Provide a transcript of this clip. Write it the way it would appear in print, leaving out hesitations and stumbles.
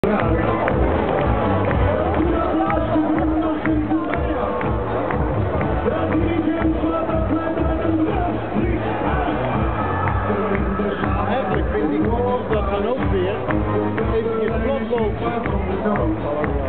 Eigenlijk vind ik dat dan ook weer even plat lopen.